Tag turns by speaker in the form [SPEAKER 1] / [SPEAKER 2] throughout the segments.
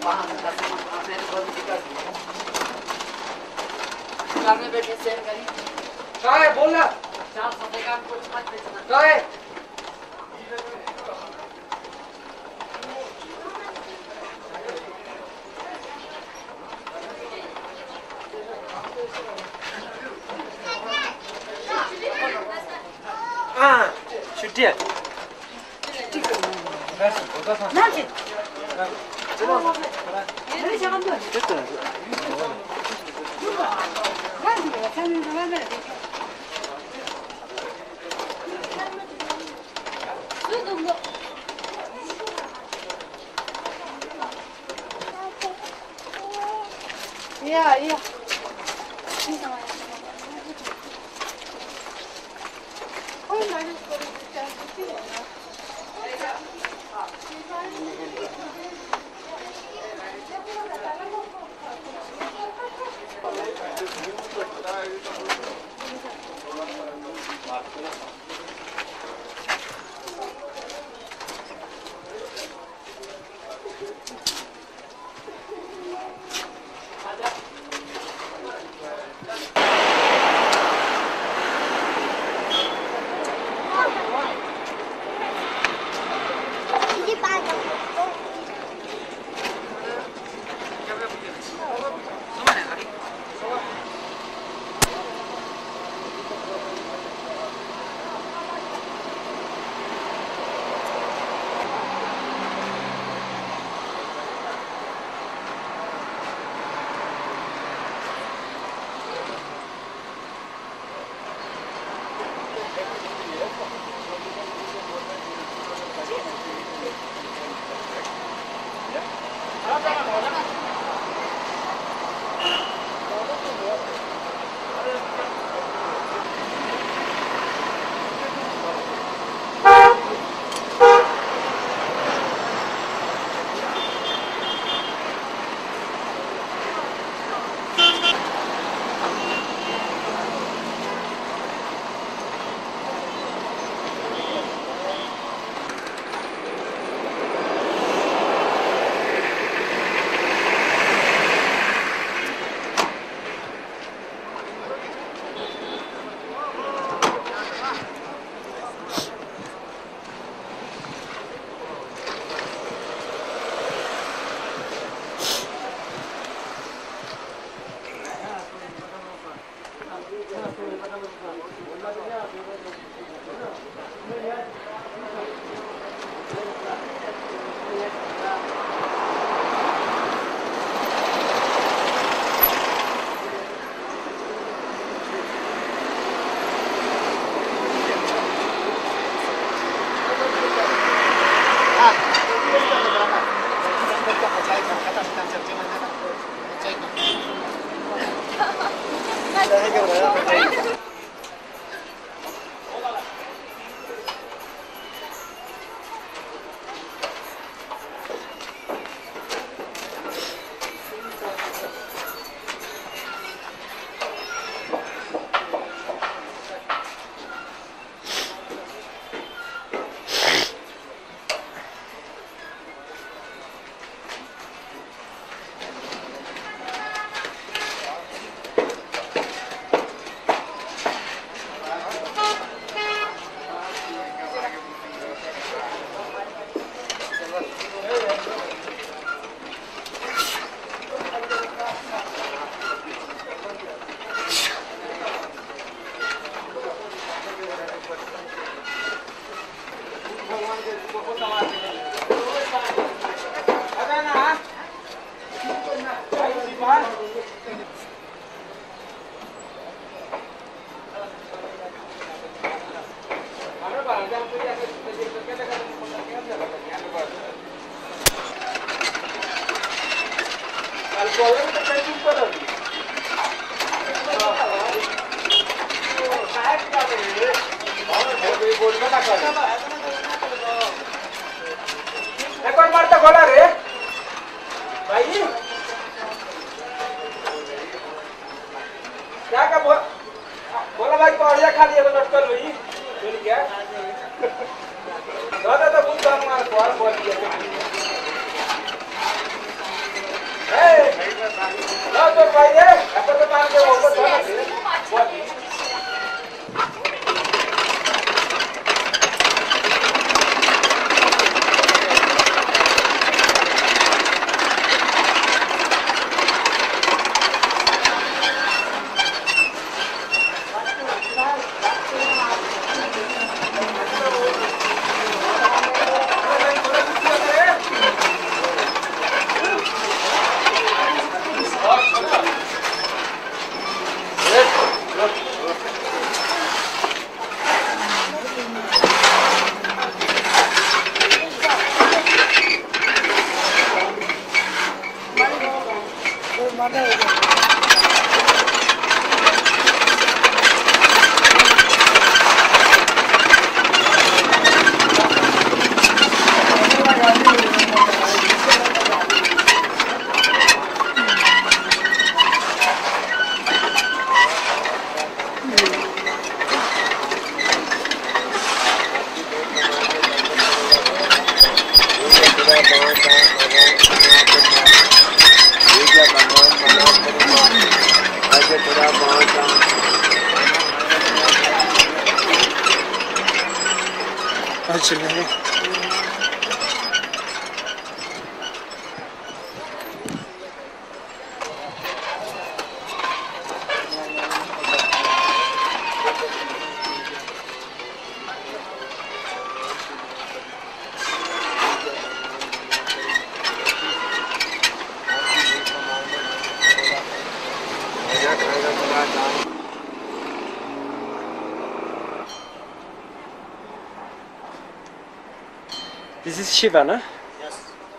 [SPEAKER 1] करने बैठे same curry
[SPEAKER 2] क्या है बोल ना
[SPEAKER 1] चार सफे काम कुछ मत बेचना
[SPEAKER 2] क्या है हाँ छुट्टी है
[SPEAKER 3] Nanti.
[SPEAKER 2] Ini jangan tuh. Betul.
[SPEAKER 3] Nanti ya, kami mana? Tunggu. Iya, iya. Ini sama ya. Oh, mana sekolah kita sih ya?
[SPEAKER 2] This is Shiva, no?
[SPEAKER 4] Yes.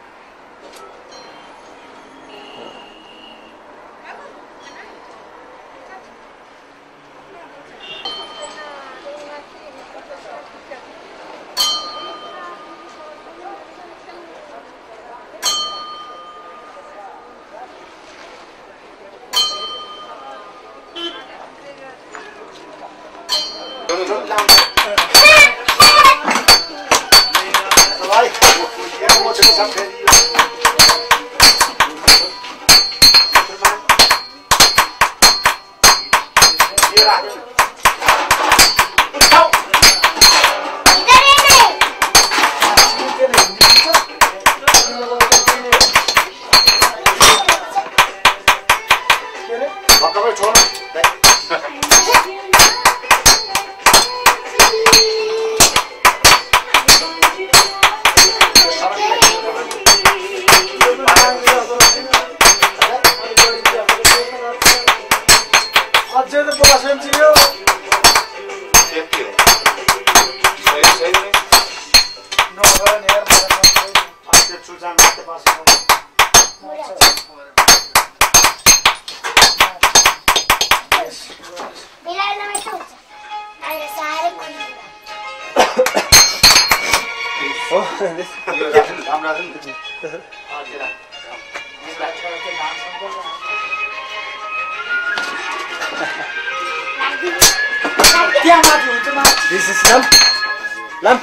[SPEAKER 2] This is lamp. Lamp.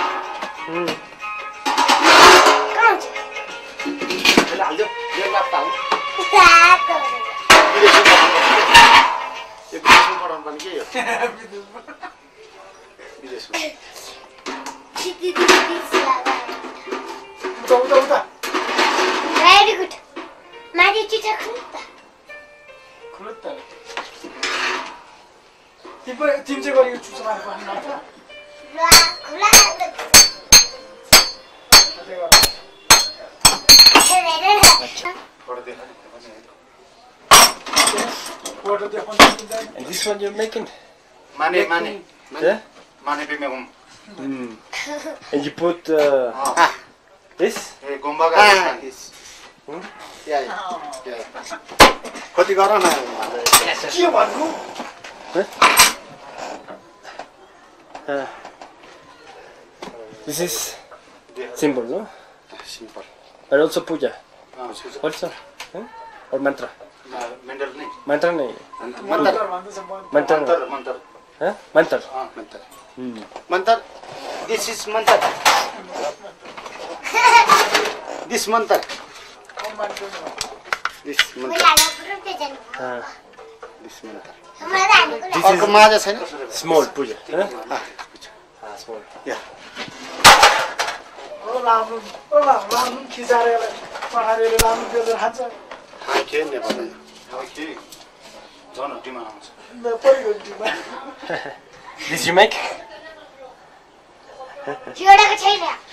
[SPEAKER 3] Very good. Mari चिठा खुल्ता.
[SPEAKER 4] खुल्ता. तिम चाहिँ गरेको छु समाज भन्नु न.
[SPEAKER 3] ला खुला.
[SPEAKER 2] And this one you're making?
[SPEAKER 5] Mane.
[SPEAKER 2] Yeah?
[SPEAKER 5] Mane pe megum.
[SPEAKER 2] And you put this?
[SPEAKER 5] Gomba ga.
[SPEAKER 4] Yeah. कति गर न के भन्नु
[SPEAKER 2] This is symbol, no?
[SPEAKER 5] Simple.
[SPEAKER 2] But also puja.
[SPEAKER 5] Also.
[SPEAKER 2] Also? Or mantra?
[SPEAKER 5] Mental nahi.
[SPEAKER 2] Mantra nahi.
[SPEAKER 5] Mantar.
[SPEAKER 2] Mantra.
[SPEAKER 5] Mantar.
[SPEAKER 2] Huh? Mantra.
[SPEAKER 5] Mantar.
[SPEAKER 4] मन्तर this is मन्तर this मन्तर
[SPEAKER 5] this मन्तर this मन्तर
[SPEAKER 2] This
[SPEAKER 4] अर्को
[SPEAKER 2] is
[SPEAKER 4] माझा छैन
[SPEAKER 2] small puja. Huh?
[SPEAKER 5] Ah,
[SPEAKER 2] Small.
[SPEAKER 5] yeah.
[SPEAKER 3] लामो खिचाएर पहाडेर लामो बेलेर खान्छ
[SPEAKER 5] के नेपालमा के झन् हड्डीमा आउँछ
[SPEAKER 2] This you make?
[SPEAKER 3] जोडेको छैन